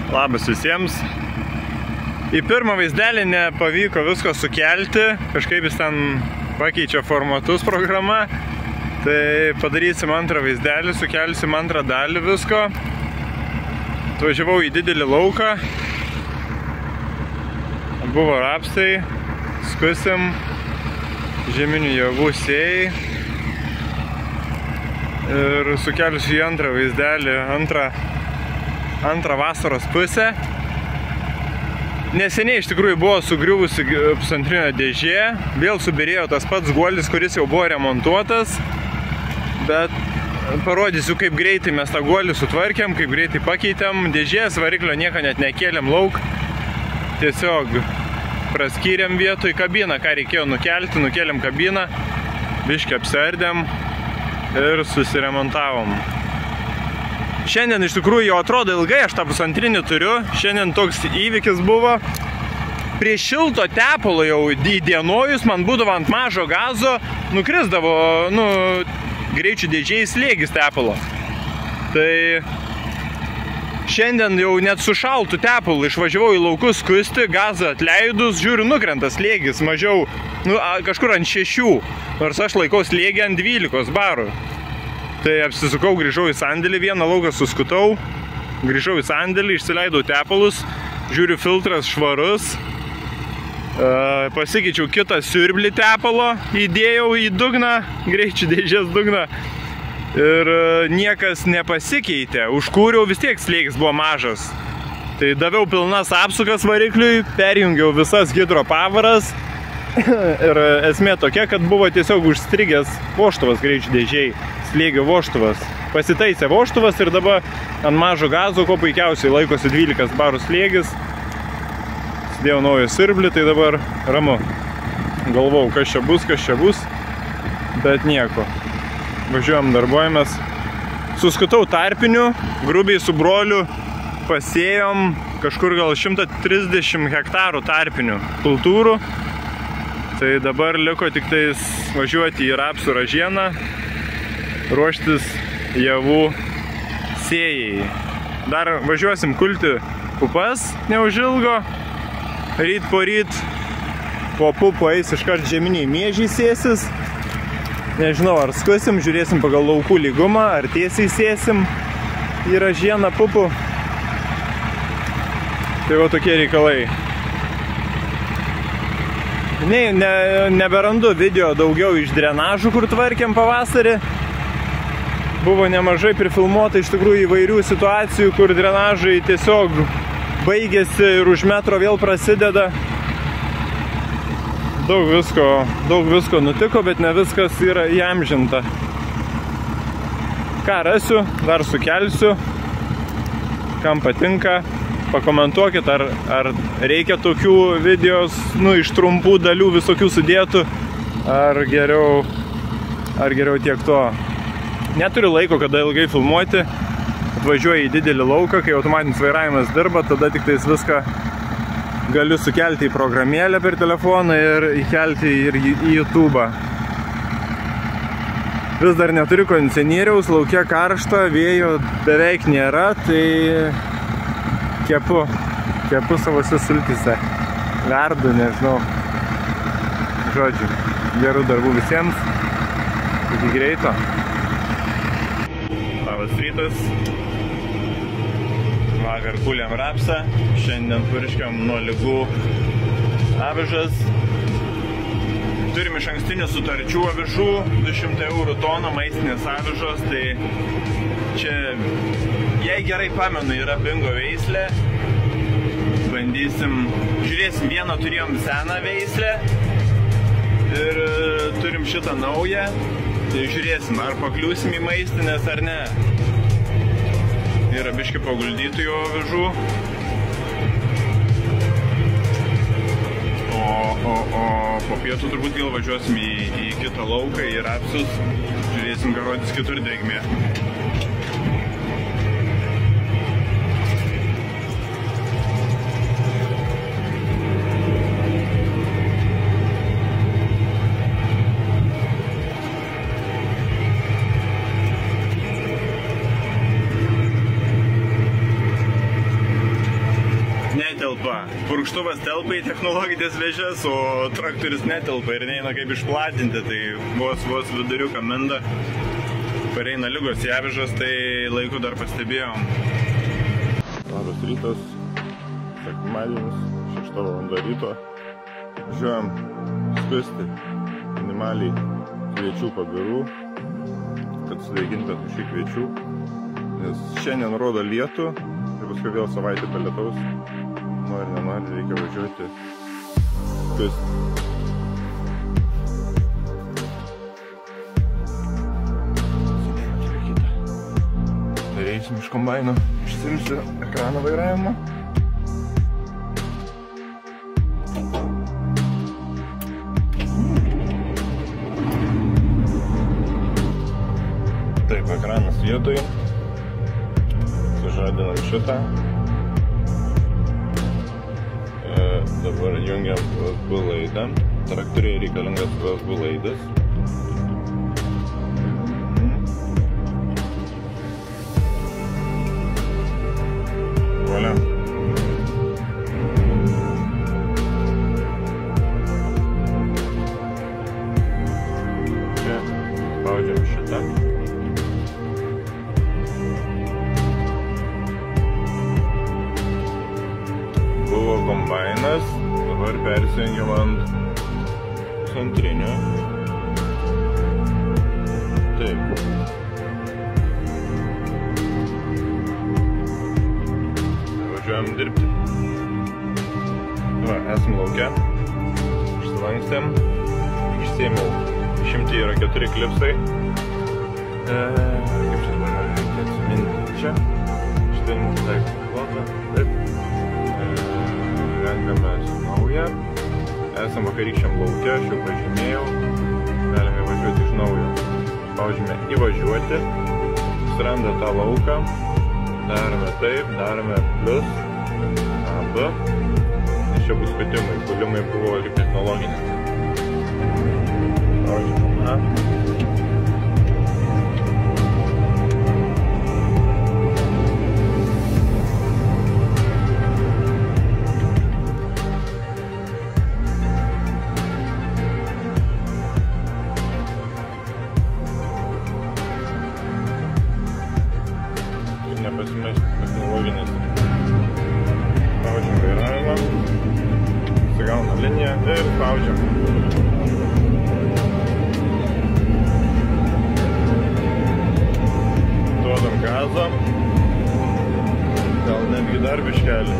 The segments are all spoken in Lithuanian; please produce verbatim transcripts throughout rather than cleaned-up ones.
Labas visiems. Į pirmą vaizdelį nepavyko visko sukelti, kažkaip jis ten pakeičia formatus programa. Tai padarysim antrą vaizdelį, sukelsim antrą dalį visko. Atvažiavau į didelį lauką. Buvo rapsai, skusim, žieminių javų sėjai. Ir sukelsiu į antrą vaizdelį, antrą, antrą vasaros pusę. Neseniai iš tikrųjų buvo sugriuvusi pusantrinio dėžė, vėl subirėjo tas pats guolis, kuris jau buvo remontuotas, bet parodysiu, kaip greitai mes tą guolį sutvarkėm, kaip greitai pakeitėm. Dėžės variklio nieko net nekėlėm lauk, tiesiog praskyrėm vietoj kabiną, ką reikėjo nukelti, nukėlėm kabiną, biškį apsiardėm ir susiremontavom. Šiandien iš tikrųjų jau atrodo ilgai, aš tą pusantrinį turiu. Šiandien toks įvykis buvo. Prie šilto tepalo jau įdienojus man būdavo ant mažo gazo, nukrisdavo, nu, greičių dėžėjai slėgis tepalo. Tai šiandien jau net su šaltu tepalu išvažiavau į laukus skusti, gazą atleidus, žiūriu, nukrenta slėgis mažiau, nu, kažkur ant šešių, nors aš laikau slėgį ant dvylikos barų. Tai apsisukau, grįžau į sandėlį, vieną lauką suskutau, grįžau į sandėlį, išsileidau tepalus, žiūriu, filtras švarus, pasikeičiau kitą siurblį tepalo, įdėjau į dugną, greičių dėžės dugną ir niekas nepasikeitė, užkūriau, vis tiek slėgis buvo mažas. Tai daviau pilnas apsukas varikliui, perjungiau visas hidropavaras ir esmė tokia, kad buvo tiesiog užstrigęs vožtuvas greičių dėžėjai. Slėgio vožtuvas. Pasitaisė vožtuvas ir dabar ant mažo gazo, ko puikiausiai laikosi dvylikos barų slėgis. Sudėjau naują siurblį, tai dabar ramu. Galvau, kas čia bus, kas čia bus, bet nieko. Važiuojam, darbuojamės. Suskutau tarpinių, grubiai su broliu pasėjom kažkur gal šimtą trisdešimt hektarų tarpinių kultūrų. Tai dabar liko tik tais važiuoti į rapsų ražieną, ruoštis javų sėjai. Dar važiuosim kulti pupas neužilgo. Ryt po ryt po pupų eis iškart žieminiai miežiai sėsis. Nežinau, ar skusim, žiūrėsim pagal laukų lygumą, ar tiesiai sėsim į ražieną pupų. Tai va tokie reikalai. Ne, ne, neberandu video daugiau iš drenažų, kur tvarkėm pavasarį. Buvo nemažai prifilmuota iš tikrųjų įvairių situacijų, kur drenažai tiesiog baigėsi ir už metro vėl prasideda. Daug visko, daug visko nutiko, bet ne viskas yra įamžinta. Ką rasiu, dar sukelsiu. Kam patinka, pakomentuokit, ar, ar reikia tokių videos, nu, iš trumpų dalių visokių sudėtų, ar geriau, ar geriau tiek to. Neturiu laiko, kada ilgai filmuoti, atvažiuoju į didelį lauką, kai automatinis vairavimas dirba, tada tik tais viską galiu sukelti į programėlę per telefoną ir įkelti ir į YouTube'ą. Vis dar neturiu kondicionieriaus, lauke karšta, vėjo beveik nėra, tai kepu, kepu savose sultyse, verdu, nežinau. Žodžiu, gerų darbų visiems, iki greito. Labas rytas. Vakar kūlėm rapsą, šiandien purškiam nuo ligų avižas. Turim iš ankstinių sutarčių avižų, du šimtai eurų toną maistinės avižos, tai čia, jei gerai pamenu, yra bingo veislė. Bandysim, žiūrėsim, vieną turėjom seną veislę ir turim šitą naują. Tai žiūrėsim, ar pakliūsim į maistinės ar ne. Yra biški paguldytų jo avižų. O, o, o po pietų turbūt vėl važiuosim į, į kitą lauką, į rapsus. Žiūrėsim, ką rodys kitur drėgmė. netelpa. Purkštuvas telpa į technologinės vėžes, o traktorius netelpa ir neina kaip išplatinti, tai vos vos viduriuką minda. Pareina lygos į avižas, tai laiku dar pastebėjom. Labas rytas, sekmadienis, šešta valanda ryto. Važiuojam skusti minimaliai kviečių pabirų, kad sudaiginti šį kviečių. Nes šiandien rodo lietų, tai paskui vėl savaitę be lietaus. Nori, nenori, reikia važiuoti skusti. Reisim iš kombaino, išsimsiu ekraną vairavimo. Taip, ekranas vietoj. Sužadinam šitą. E, dabar jungiam V S B laidą. Traktoriai reikalingas V S B laidas. Valia. Čia spaudžiam šitą. Buvo kombainas, dabar persijungiam ant centrinio. Taip. Važiuojam dirbti. Va, esam lauke. Išsilankstėm. Išsėmiau. Išimti yra keturi klipsai. E, kaip čia dabar reikia atsiminti čia. Štai mūsų taikymų plotą. Taip. E, renkamės naują. Esam vakarykščiam lauke, aš jau pažymėjau. Galime važiuoti iš naujo. Spaudžiame įvažiuoti. Suranda tą lauką. Darome taip, darome plus A B, nes čia bus kutimai, kulimai buvo ir technologinės. A. Nepasimesti technologinės. Spaudžiam vairavimą, susigauna liniją ir spaudžiam. Duodam gazą, gal netgi dar biškelį.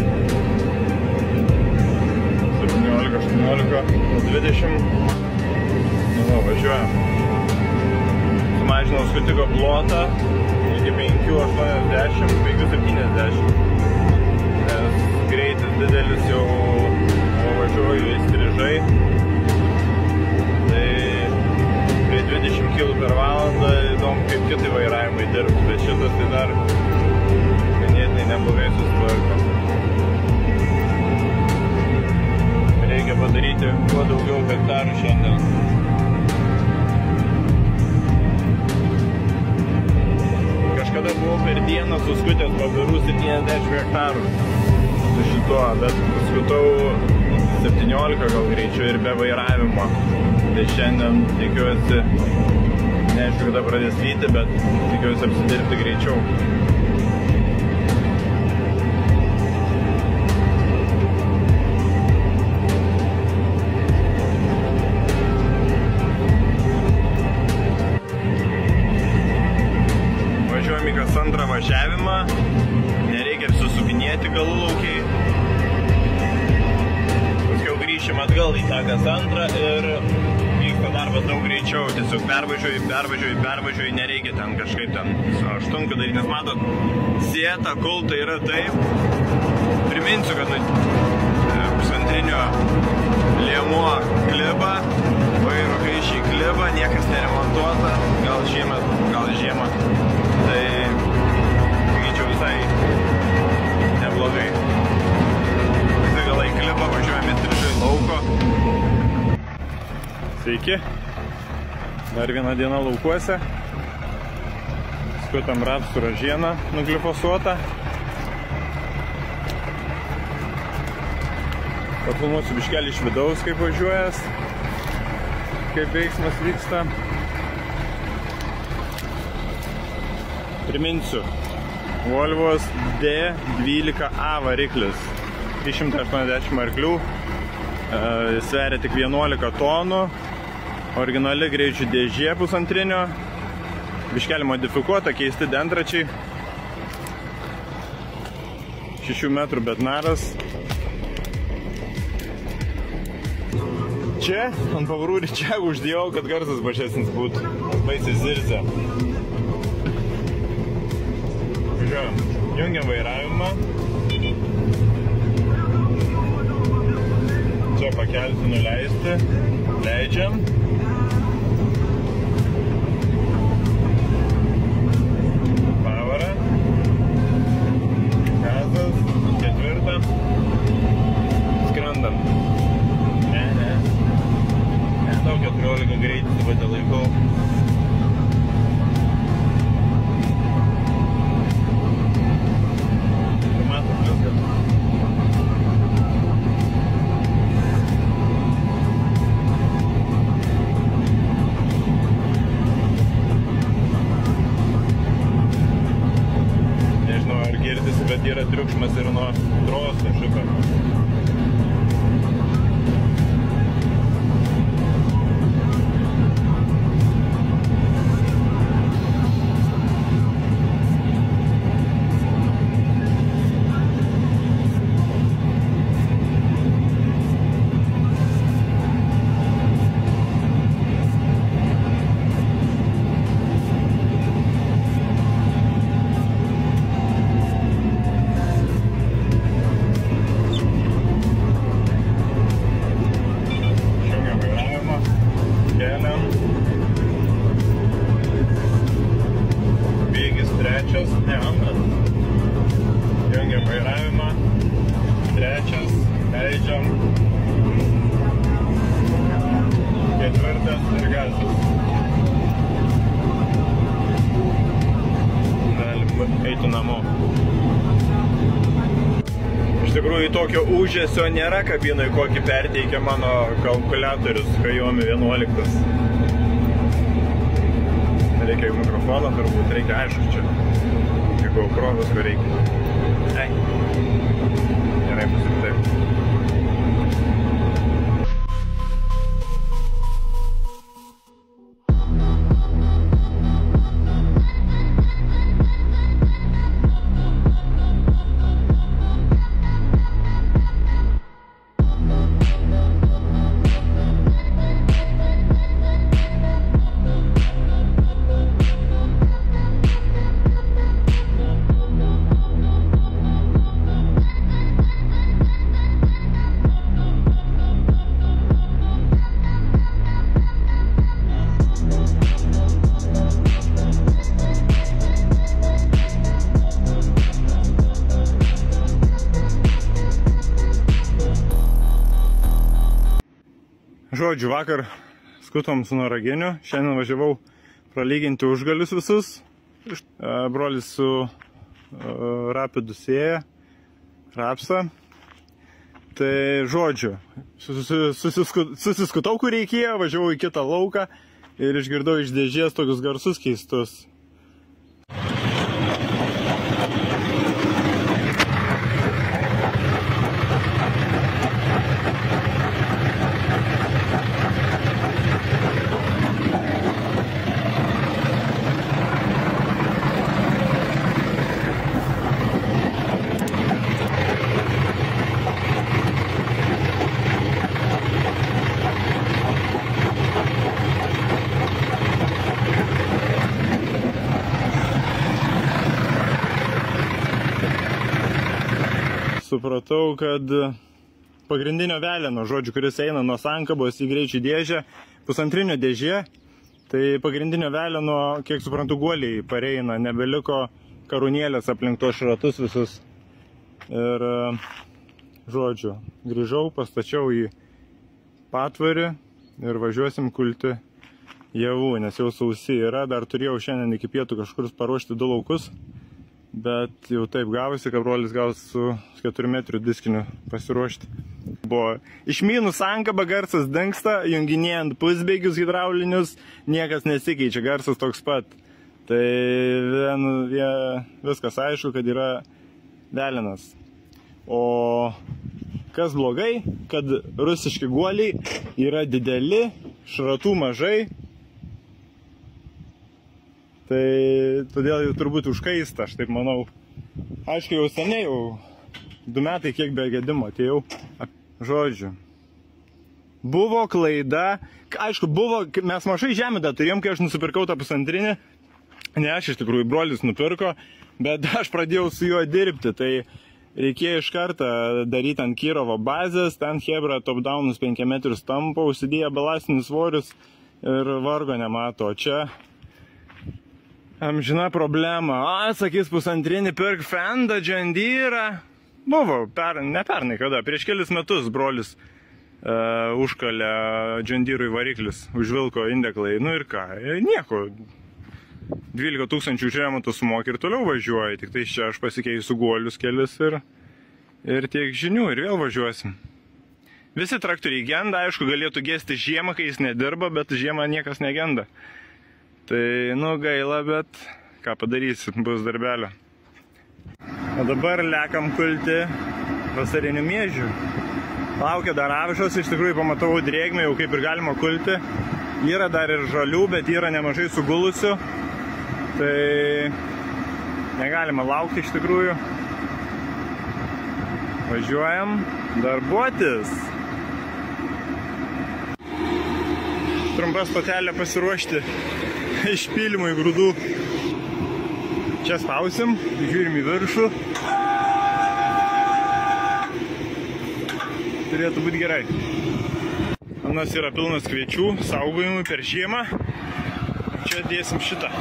septyniolika, aštuoniolika, dvidešimt. Nu, va, važiuojam. Sumažinau skutiko plotą iki penki aštuoniasdešimt, penki septyniasdešimt. Nes greitis didelis jau važiuoju įstrižai. Tai prie dvidešimt kilų per valandą įdomu, kaip kitai vairavimai dirbs, bet šitas tai dar ganėtinai neblogai susitvarko. Reikia padaryti kuo daugiau hektarų šiandien. Kažkada buvau per dieną suskutęs pabirų septyniasdešimt hektarų su šituo, bet skutau septyniolika gal greičiau ir be vairavimo. Tai šiandien tikiuosi, neaišku, kada pradės lyti, bet tikiuosi apsidirbti greičiau. Važiuojam į kas antrą važiavimą, nereikia susupinėti galų laukiai. Paskiau grįšim atgal į tą kas antrą ir vyksta darbas daug greičiau. Tiesiog pervažiuoju, pervažiuoju, pervažiuoju, nereikia ten kažkaip ten aštunką daryti, nes matot, sieta, kulta yra taip. Priminsiu, kad pusantrinio liemuo kliba, vairo kaišį kliba, niekas neremontuota, gal šiemet, gal žiemą. Tai, sakyčiau, visai neblogai. Visi galai klipa, važiuojame įstrižai lauko. Sveiki. Dar vieną dieną laukuose. Skutam rapsų ražieną nuglifosuotą. Papilmuosiu biškelį iš vidaus, kaip važiuojas, kaip veiksmas vyksta. Priminsiu, Volvos D dvylika A variklis, trys šimtai aštuoniasdešimt arklių, sveria tik vienuolika tonų, originali greičių dėžė pusantrinio, biškelį modifikuota, keisti dentračiai, šešių metrų betnaras. Čia ant pavarų ryčiagų uždėjau, kad garsas mažesnis būtų, baisiai zirzia. Jungiam vairavimą. Čia pakelti, nuleisti. Leidžiam. Pavarą. Gazas. Ketvirtą. Skrendam. Ne, ne. Nedaug keturiolika greitis, vadė laikau. Bet yra triukšmas ir nuo troso šito. Trečias, ne antras. Jungiam vairavimą. Trečias, leidžiam. Ketvirtas ir gazas. Galim eiti namo. Iš tikrųjų, tokio ūžesio nėra kabinoj, kokį perteikia mano kalkuliatorius Xiaomi vienuoliktas. Reikia jau mikrofoną, turbūt reikia, aišku, čia kaip GoPro visko reikia. Ei, gerai pasim taip. Žodžiu, vakar skutom su Noraginiu, šiandien važiavau pralyginti užgalius visus. Brolis su Rapidu sėja rapsą. Tai žodžiu, susiskutau, kur reikėjo, važiavau į kitą lauką ir išgirdau iš dėžės tokius garsus keistus. Supratau, kad pagrindinio veleno, žodžiu, kuris eina nuo sankabos į greičių dėžę, pusantrinio dėžė, tai pagrindinio veleno, kiek suprantu, guoliai pareina, nebeliko karūnėlės aplink tos šratus visus. Ir, žodžiu, grįžau, pastačiau į patvarį ir važiuosim kulti javų, nes jau sausi yra, dar turėjau šiandien iki pietų kažkur paruošti du laukus. Bet jau taip gavosi, kad brolis gaus su keturių metrų diskiniu pasiruošti. buvo. Išmynų sankaba, garsas dingsta, junginėjant pusbėgius hidraulinius, niekas nesikeičia, garsas toks pat. Tai vien, vien, viskas aišku, kad yra velinas. O kas blogai, kad rusiški guoliai yra dideli, šratų mažai. Tai todėl jau turbūt užkaista, aš taip manau. Aišku, jau seniai, jau du metai kiek be gedimo atėjau. Žodžiu. Buvo klaida, aišku, buvo, mes mažai žemę dar turėjom, kai aš nusipirkau tą pusantrinį. Ne, aš iš tikrųjų, brolis nupirko, bet aš pradėjau su juo dirbti, tai reikėjo iš karto daryti ant Kirovo bazės, ten Hebra top-downus penki metrus tampo, užsidėję balastinius svorius ir vargo nemato. O čia amžina problema. A, sakys, pusantrinį pirk Fendą, John Deere. Buvo, per, ne pernai kada, prieš kelis metus brolis uh, užkalė John Deere'ui variklis, užvilko indeklai. Nu ir ką, nieko. dvylika tūkstančių už remontų sumoki ir toliau važiuoji. Tik tai čia aš pasikeisiu guolius kelis ir, ir tiek žinių ir vėl važiuosim. Visi traktoriai genda, aišku, galėtų gesti žiemą, kai jis nedirba, bet žiemą niekas negenda. Tai, nu, gaila, bet ką padarysi, bus darbelio. O dabar lekam kulti vasarinių miežių. Laukia dar avižos, iš tikrųjų pamatau drėgmę, jau kaip ir galima kulti. Yra dar ir žalių, bet yra nemažai sugulusių. Tai negalima laukti iš tikrųjų. Važiuojam darbuotis. Trumpa stotelė pasiruošti išpylimui grūdų. Čia spausim, žiūrim į viršų. Turėtų būti gerai. Anas yra pilnas kviečių, saugojimui per žiemą. Čia dėsim šitą.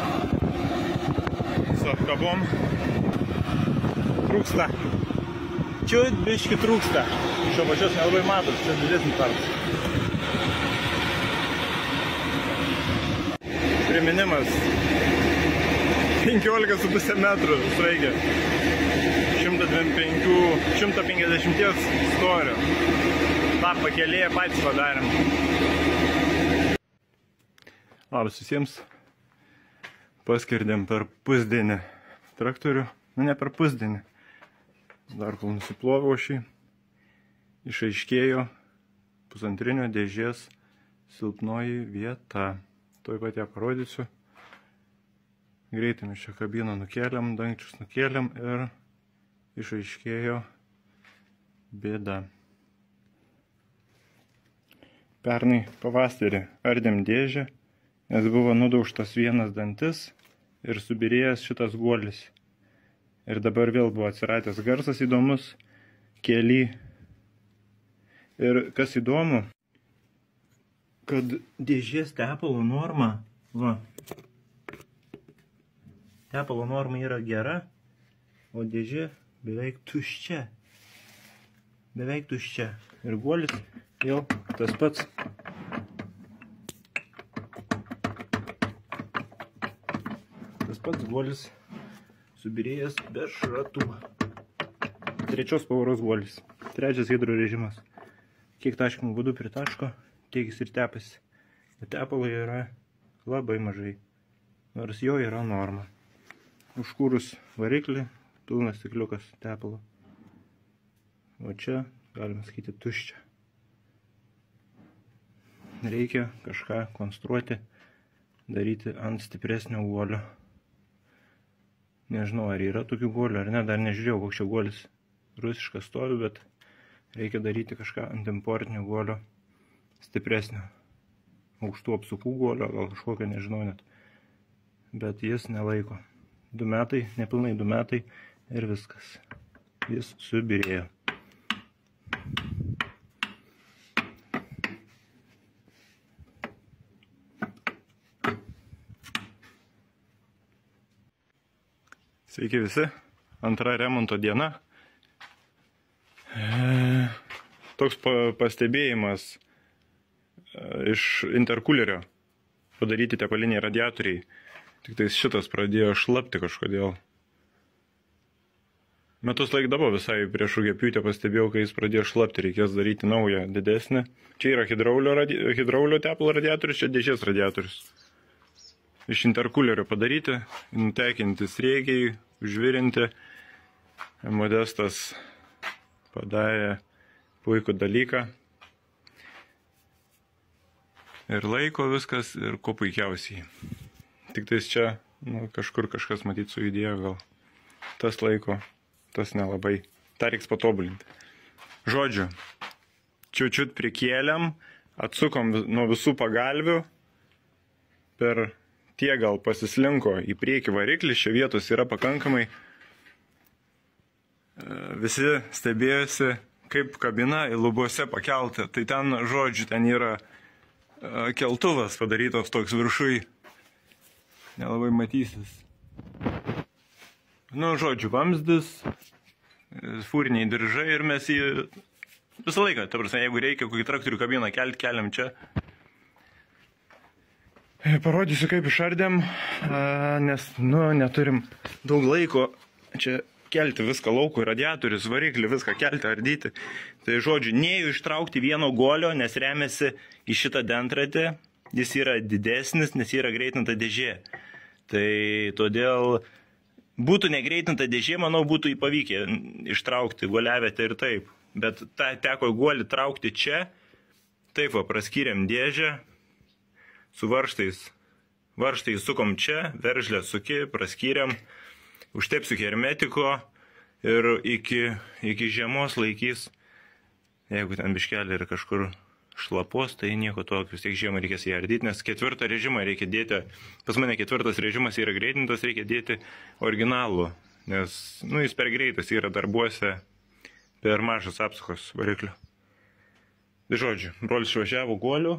Su apkabom. Trūksta. Čiut biški trūksta. Iš apačios nelabai matot, čia didesnis tarpas. Priminimas. penkiolika su puse metrų sraigė. šimtas penkiasdešimt storio. tą pakelėje patys padarėm. Labas visiems. Paskirdėm per pusdienį traktorių. Nu, ne per pusdienį. Dar kol nusiploviau šį. Išaiškėjo pusantrinio dėžės silpnoji vieta. Tuoj pat ją parodysiu. Greitai mes čia kabiną nukėlėm, dangčius nukėlėm ir išaiškėjo bėda. Pernai pavasarį ardėm dėžę, nes buvo nudaužtas vienas dantis ir subirėjęs šitas guolis. Ir dabar vėl buvo atsiradęs garsas įdomus, kely. Ir kas įdomu, kad dėžės tepalo norma, va, tepalo norma yra gera, o dėžė beveik tuščia. Beveik tuščia. Ir guolis jau tas pats. Tas pats guolis subirėjęs be šratų. Trečios pavaros guolis. Trečias hidro režimas. Kiek taškymų būdų pritaško, tiek jis ir tepasi. Bet tepalo yra labai mažai. Nors jo yra norma. Užkūrus variklį, pilnas stikliukas tepalo. O čia, galima sakyti, tuščia. Reikia kažką konstruoti, daryti ant stipresnio guolio. Nežinau, ar yra tokių guolių, ar ne, dar nežiūrėjau, koks čia guolis. Rusiškas stovi, bet reikia daryti kažką ant importinio guolio stipresnio. Aukštų apsukų guolio, gal kažkokio, nežinau net. Bet jis nelaiko. Du metai, nepilnai du metai ir viskas. Jis subirėjo. Sveiki visi, antra remonto diena. E, toks pa, pastebėjimas e, iš interkulerio. Padaryti tepaliniai radiatoriai. Tik tais šitas pradėjo šlapti kažkodėl. Metus laikdavo visai prieš Rugiapjūtę pastebėjau, kai jis pradėjo šlapti, reikės daryti naują, didesnį. Čia yra hidraulio, radi... hidraulio tepalo radiatorius, čia dėžės radiatorius. Iš interkulerio padaryti, nutekinti sriegiai, užvirinti. Modestas padarė puikų dalyką. Ir laiko viskas, ir kuo puikiausiai. Tik tais čia nu, kažkur kažkas matyt sujudėjo gal. Tas laiko. Tas nelabai. Ta reiks patobulinti. Žodžiu, čiut-čiut prikėlėm, atsukom nuo visų pagalvių, per tie gal pasislinko į priekį variklis, čia vietos yra pakankamai. Visi stebėjosi, kaip kabina į lubose pakelta. Tai ten, žodžiu, ten yra keltuvas padarytos toks viršui. Nelabai matysis. Nu, žodžiu, vamzdis, fūriniai diržai ir mes jį visą laiką, ta prasme, jeigu reikia kokį traktorių kabiną kelti, keliam čia. Parodysiu, kaip išardėm, nes, nu, neturim daug laiko čia kelti viską laukui, radiatorius, variklį, viską kelti, ardyti. Tai, žodžiu, neėjau ištraukti vieno golio, nes remiasi į šitą dentratį, jis yra didesnis, nes yra greitinta dėžė. Tai todėl būtų negreitinta dėžė, manau, būtų įpavykę ištraukti guoliavietę ir taip. Bet tą teko guolį traukti čia. Taip va, praskyrėm dėžę. Su varžtais. Varžtai sukom čia, veržlę suki, praskyrėm. Užtepsiu hermetiko. Ir iki, iki žiemos laikys. Jeigu ten biškelį ir kažkur šlapos, tai nieko tokio, vis tiek žiemą reikės jį ardyti, nes ketvirtą režimą reikia dėti, pas mane ketvirtas režimas yra greitintas, reikia dėti originalų, nes, nu, jis per greitas yra darbuose, per mažas apsukos variklio. Tai žodžiu, brolis išvažiavo guoliu.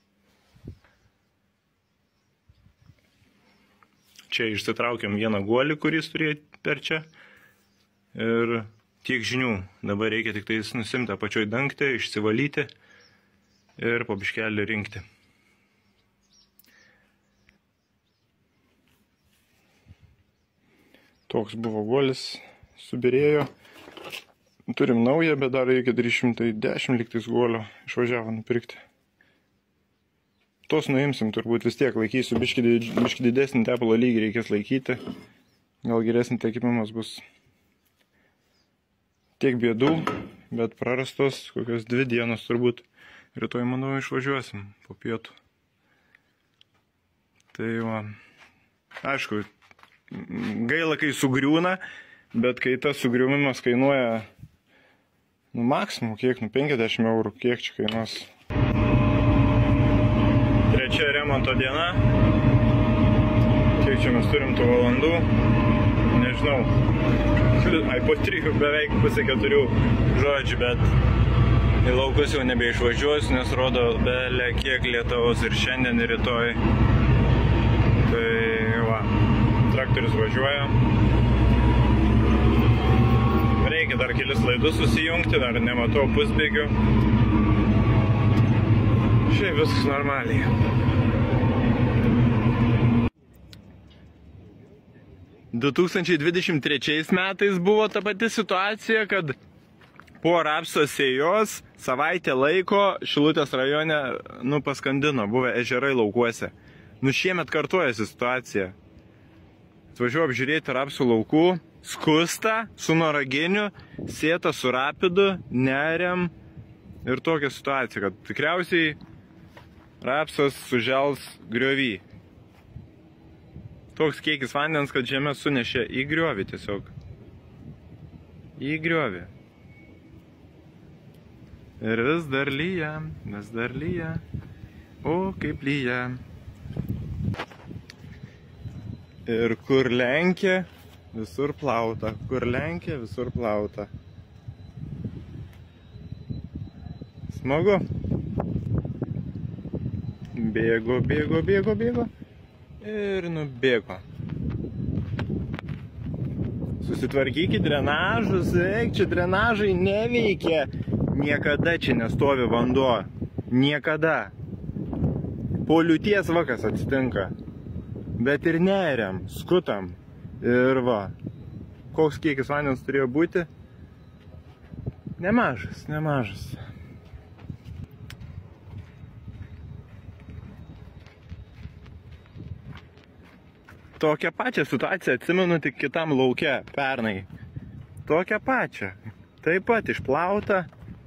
Čia išsitraukiam vieną guolį, kuris turėjo per čia. Ir tiek žinių. Dabar reikia tik tais nusimti apačioj dangtį, išsivalyti. Ir po biškelį rinkti. Toks buvo guolis, subirėjo. Turim naują, bet dar reikia trys šimtai dešimt liktais guolio. Išvažiavo nupirkti. Tos nuimsim, turbūt vis tiek laikysiu. Biški, biški didesnį tepalo lygį reikės laikyti. Gal geresnis tekimas bus. Tiek bėdų, bet prarastos kokios dvi dienos turbūt. Rytoj, manau, išvažiuosim po pietų. Tai va, aišku, gaila, kai sugriūna, bet kai tas sugriūmimas kainuoja, nu, maksimum, kiek, nu, penkiasdešimt eurų, kiek čia kainuos. Trečia remonto diena. Kiek čia mes turim tų valandų? Nežinau. Ai, po trijų beveik pusė keturių žodžių, bet į laukus jau nebeišvažiuosiu, nes rodo belė kiek lietaus ir šiandien ir rytoj. Tai va, traktorius važiuoja. Reikia dar kelis laidus susijungti, dar nematau pusbėgių. Šiaip viskas normaliai. du tūkstančiai dvidešimt trečiais metais buvo ta pati situacija, kad po rapso sėjos savaitę laiko Šilutės rajone, nu, paskandino, buvę ežerai laukuose. Nu, šiemet kartuojasi situacija. Atvažiuoju apžiūrėti rapsų laukų, skusta, su noraginiu, sėta su rapidu, neriam ir tokia situacija, kad tikriausiai rapsas sužels griovį. Toks kiekis vandens, kad žemė sunešė į griovį tiesiog. Į griovį. Ir vis dar lyja, vis dar lyja, o kaip lyja. Ir kur lenkia, visur plauta, kur lenkia, visur plauta. Smagu. Bėgo, bėgo, bėgo, bėgo. Ir nubėgo. Susitvarkykit drenažus, eik, čia drenažai neveikia. Niekada čia nestovi vanduo. Niekada. Po liūties vakas atsitinka. Bet ir neriam, skutam. Ir va. koks kiekis vandens turėjo būti. Nemažas, nemažas. Tokią pačią situaciją atsimenu tik kitam lauke pernai. Tokią pačią. Taip pat išplauta.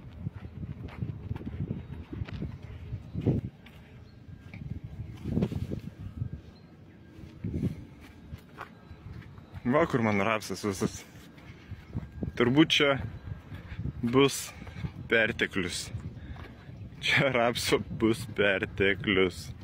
Va, kur mano rapsas visas. Turbūt čia bus perteklius. Čia rapso bus perteklius.